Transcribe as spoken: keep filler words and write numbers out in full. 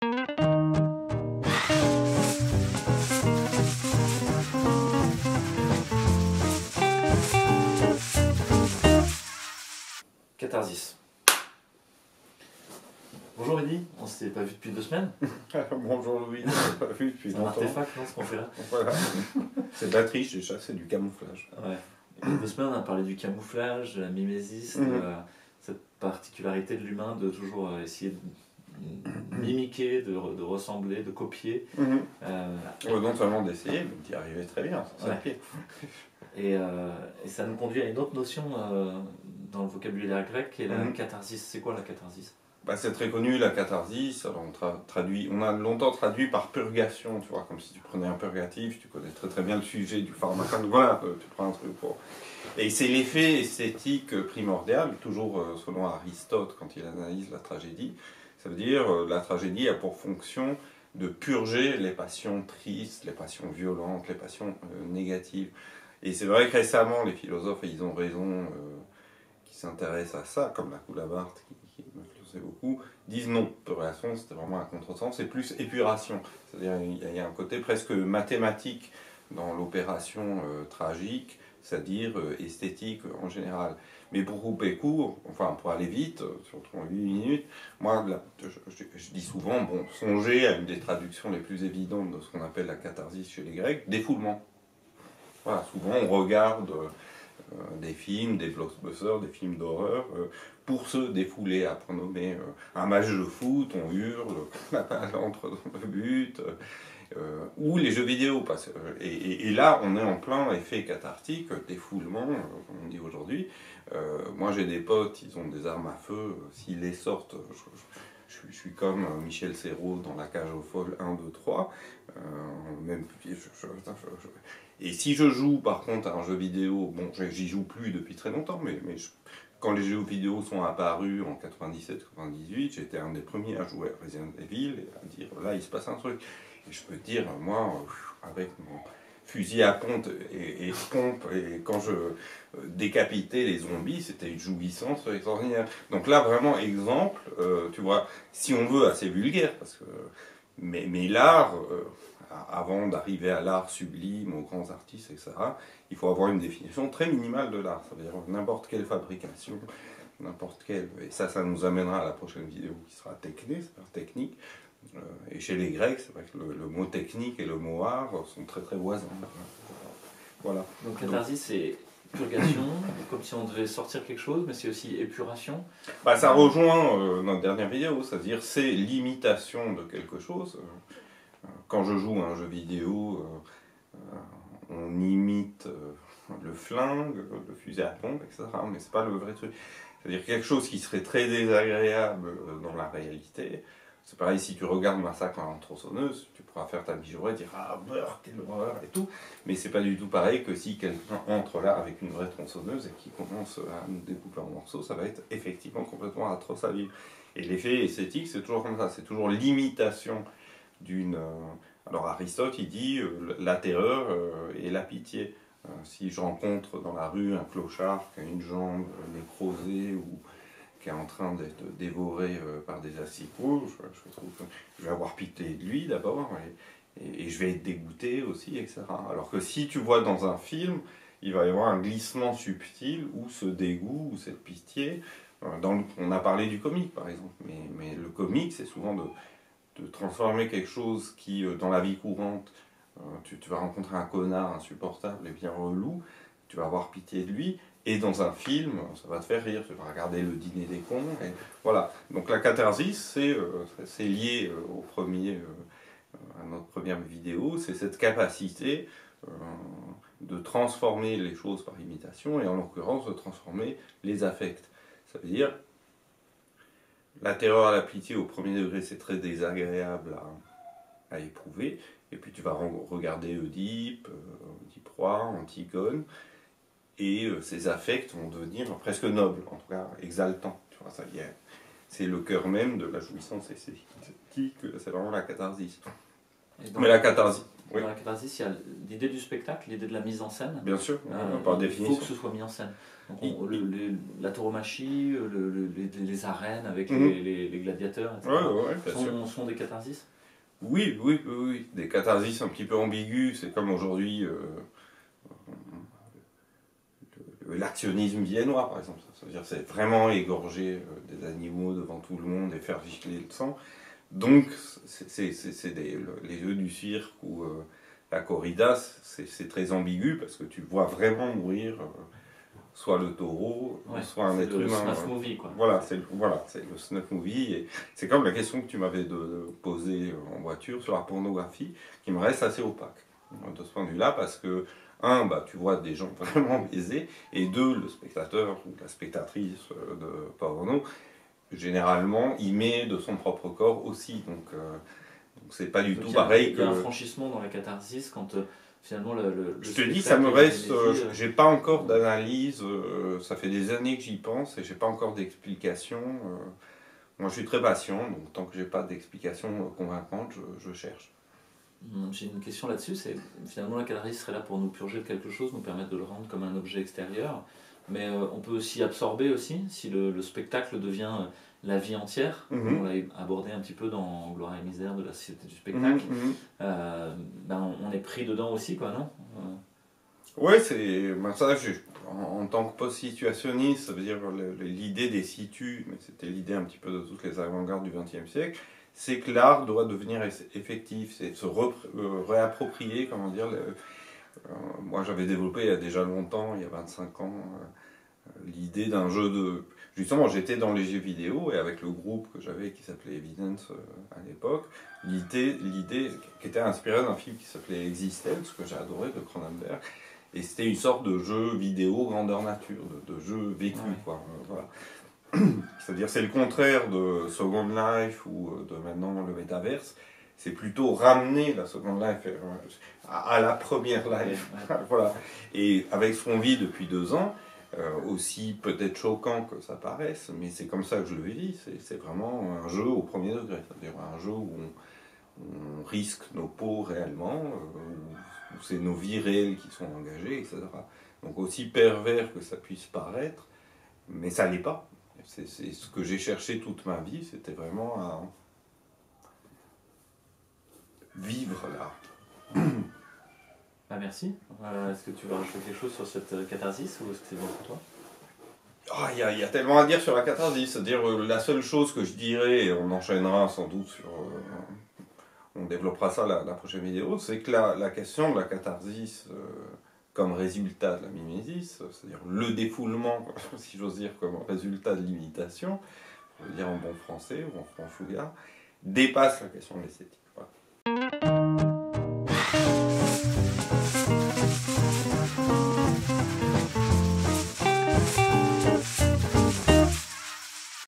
Catharsis. Bonjour Eddy, on s'était pas vu depuis deux semaines. Bonjour Louis, on s'est pas vu depuis longtemps. C'est un artefact, non, ce qu'on fait là. Voilà. C'est de la triche déjà, c'est du camouflage. Ouais. Il y a deux semaines, on a parlé du camouflage, de la mimésis, mmh. de la, cette particularité de l'humain de toujours essayer de mimiquer, de, de ressembler, de copier. Mmh. Euh, ouais, non seulement d'essayer, mais d'y arriver très bien, c'est ça. Ouais. Et, euh, et ça nous conduit à une autre notion euh, dans le vocabulaire grec, qui est la mmh. catharsis. C'est quoi la catharsis? Bah, c'est très connu, la catharsis. Alors on, tra traduit, on a longtemps traduit par purgation, tu vois, comme si tu prenais un purgatif, tu connais très très bien le sujet du pharmacone, voilà, tu prends un truc pour... Et c'est l'effet esthétique primordial, toujours euh, selon Aristote quand il analyse la tragédie. Ça veut dire euh, la tragédie a pour fonction de purger les passions tristes, les passions violentes, les passions euh, négatives. Et c'est vrai que récemment, les philosophes, et ils ont raison, euh, qui s'intéressent à ça, comme la Coulabarte, qui, qui m'influençait beaucoup, disent non, purgation, c'était vraiment un contresens, c'est plus épuration. C'est-à-dire il y a un côté presque mathématique dans l'opération euh, tragique, c'est-à-dire euh, esthétique en général. Mais pour couper court, enfin pour aller vite, surtout en huit minutes, moi là, je, je, je dis souvent, bon, songez à une des traductions les plus évidentes de ce qu'on appelle la catharsis chez les Grecs, défoulement. Voilà, souvent on regarde euh, des films, des blockbusters, des films d'horreur, euh, pour se défouler, après nommer euh, un match de foot, on hurle, la balle entre dans le but, euh, euh, ou les jeux vidéo. Parce, euh, et, et, et là on est en plein effet cathartique, défoulement, euh, comme on dit aujourd'hui. Euh, moi j'ai des potes, ils ont des armes à feu, euh, s'ils les sortent, je, je, je, je suis comme Michel Serrault dans La Cage aux Folles un, deux, trois, euh, même je, je, je, je, et si je joue par contre à un jeu vidéo, bon j'y joue plus depuis très longtemps, mais, mais je, quand les jeux vidéo sont apparus en quatre-vingt-dix-sept quatre-vingt-dix-huit, j'étais un des premiers à jouer à Resident Evil et à dire là il se passe un truc. Et je peux te dire, moi, avec mon fusil à pompe et, et pompe, et quand je décapitais les zombies, c'était une jouissance extraordinaire. Donc là, vraiment, exemple, euh, tu vois, si on veut, assez vulgaire, parce que, mais, mais l'art, euh, avant d'arriver à l'art sublime, aux grands artistes, et cetera, il faut avoir une définition très minimale de l'art. Ça veut dire n'importe quelle fabrication, n'importe quelle... Et ça, ça nous amènera à la prochaine vidéo qui sera technique, c'est-à-dire technique. Euh, et chez les Grecs, c'est vrai que le, le mot technique et le mot art sont très très voisins. Voilà. Donc catharsis, c'est purgation, comme si on devait sortir quelque chose, mais c'est aussi épuration. Bah, ça rejoint euh, notre dernière vidéo, c'est-à-dire c'est l'imitation de quelque chose. Euh, quand je joue à un jeu vidéo, euh, euh, on imite euh, le flingue, le fusil à pompe, et cetera. Mais c'est pas le vrai truc. C'est-à-dire quelque chose qui serait très désagréable dans la réalité. C'est pareil, si tu regardes Massacre à la tronçonneuse, tu pourras faire ta mijaurée et dire « Ah, beurre, quelle horreur !» et tout. Mais c'est pas du tout pareil que si quelqu'un entre là avec une vraie tronçonneuse et qui commence à nous découper en morceaux, ça va être effectivement complètement atroce à vivre. Et l'effet esthétique, c'est toujours comme ça, c'est toujours l'imitation d'une... Alors Aristote, il dit euh, la terreur euh, et la pitié. Euh, si je rencontre dans la rue un clochard qui a une jambe nécrosée ou... qui est en train d'être dévoré euh, par des asticots, je, je, trouve que je vais avoir pitié de lui d'abord, et, et, et je vais être dégoûté aussi, et cetera. Alors que si tu vois dans un film, il va y avoir un glissement subtil où ce dégoût, ou cette pitié, euh, dans le, on a parlé du comique par exemple, mais, mais le comique c'est souvent de, de transformer quelque chose qui, euh, dans la vie courante, euh, tu, tu vas rencontrer un connard insupportable et bien relou, tu vas avoir pitié de lui, et dans un film, ça va te faire rire, tu vas regarder Le Dîner des cons, et voilà. Donc la catharsis, c'est euh, lié euh, au premier, euh, à notre première vidéo, c'est cette capacité euh, de transformer les choses par imitation, et en l'occurrence de transformer les affects. Ça veut dire, la terreur, la pitié au premier degré, c'est très désagréable à, à éprouver, et puis tu vas regarder Oedipe, euh, Oedipe roi, Antigone, et euh, ces affects vont devenir presque nobles, en tout cas exaltants. Tu vois, ça y est, c'est le cœur même de la jouissance esthétique, c'est vraiment la catharsis. Et donc, mais la catharsis, Oui. Dans la catharsis, il y a l'idée du spectacle, l'idée de la mise en scène. Bien sûr, Euh, par il définition. faut que ce soit mis en scène. Donc, on- Il- le- le- la tauromachie, le- le- les, les arènes avec Mhm. les, les- les gladiateurs, et Ouais, cetera ouais, ouais, bien sûr. sont, sont des catharsis. Oui, oui, oui, oui. Des catharsis un petit peu ambigus, c'est comme aujourd'hui euh, le- l'actionnisme viennois, par exemple. C'est-à-dire c'est vraiment égorger euh, des animaux devant tout le monde et faire gicler le sang. Donc, c'est c'est- c'est- c'est des- le- les jeux du cirque ou euh, la corrida, c'est c'est très ambigu parce que tu vois vraiment mourir euh, soit le taureau, Ouais, soit un c'est être le humain. snuff euh, movie, quoi. Voilà, c'est le, voilà, c'est le snuff movie. Et c'est comme la question que tu m'avais de- de posée en voiture sur la pornographie, qui me reste assez opaque de ce point de vue-là, parce que, un, bah, tu vois des gens vraiment baisés, et deux, le spectateur ou la spectatrice euh, de porno, généralement, il met de son propre corps aussi. Donc, euh, donc c'est pas du Donc, tout il y a- pareil il que. y a un franchissement dans la catharsis quand euh, finalement le, le- le Je te dis, spectacle ça me et reste. la euh, frénésie, euh, j'ai pas encore d'analyse, euh, ça fait des années que j'y pense et j'ai pas encore d'explication. euh. Moi, je suis très patient, donc tant que j'ai pas d'explication euh, convaincante, je, je cherche. Hum, J'ai une question là-dessus, c'est finalement la catharsis serait là pour nous purger de quelque chose, nous permettre de le rendre comme un objet extérieur, mais euh, on peut aussi absorber aussi, si le, le spectacle devient euh, la vie entière, Mhm. comme on l'a abordé un petit peu dans Gloire et misère de la société du spectacle, Mhm, mhm. euh, ben, on- on est pris dedans aussi, quoi, non Euh, Ouais, c'est. Ben ça, je- en, en tant que post-situationniste, ça veut dire le- le- l'idée des situs, mais c'était l'idée un petit peu de toutes les avant-gardes du vingtième siècle, c'est que l'art doit devenir eff- effectif, c'est se re- euh, réapproprier, comment dire. le- euh, moi, j'avais développé il y a déjà longtemps, il y a vingt-cinq ans, euh, l'idée d'un jeu de. Justement, j'étais dans les jeux vidéo et avec le groupe que j'avais qui s'appelait Evidence euh, à l'époque, l'idée, l'idée qui était inspirée d'un film qui s'appelait Existence, que j'ai adoré, de Cronenberg. Et c'était une sorte de jeu vidéo grandeur nature, de, de jeu vécu, Ouais. quoi. euh, voilà. C'est-à-dire, c'est le contraire de Second Life ou euh, de maintenant le métaverse. C'est plutôt ramener la Second Life euh, à, à la première life. Ouais. Voilà. Et avec ce qu'on vit depuis deux ans, euh, aussi peut-être choquant que ça paraisse, mais c'est comme ça que je le vis. C'est, c'est vraiment un jeu au premier degré. C'est-à-dire un jeu où on, on risque nos peaux réellement, euh, où c'est nos vies réelles qui sont engagées, et cetera. Donc aussi pervers que ça puisse paraître, mais ça l'est pas. C'est, c'est ce que j'ai cherché toute ma vie, c'était vraiment à vivre là. Ah, merci. Euh, est-ce que tu veux rajouter quelque chose sur cette euh, catharsis ou est-ce que c'est bon pour toi Ah, il y, a- il y a tellement à dire sur la catharsis, c'est-à-dire euh, la seule chose que je dirais, et on enchaînera sans doute sur... euh, on développera ça la, la prochaine vidéo, c'est que la, la question de la catharsis euh, comme résultat de la mimésis, c'est-à-dire le défoulement, si j'ose dire, comme résultat de l'imitation, je veux dire en bon français ou en franchouillard, dépasse la question de l'esthétique.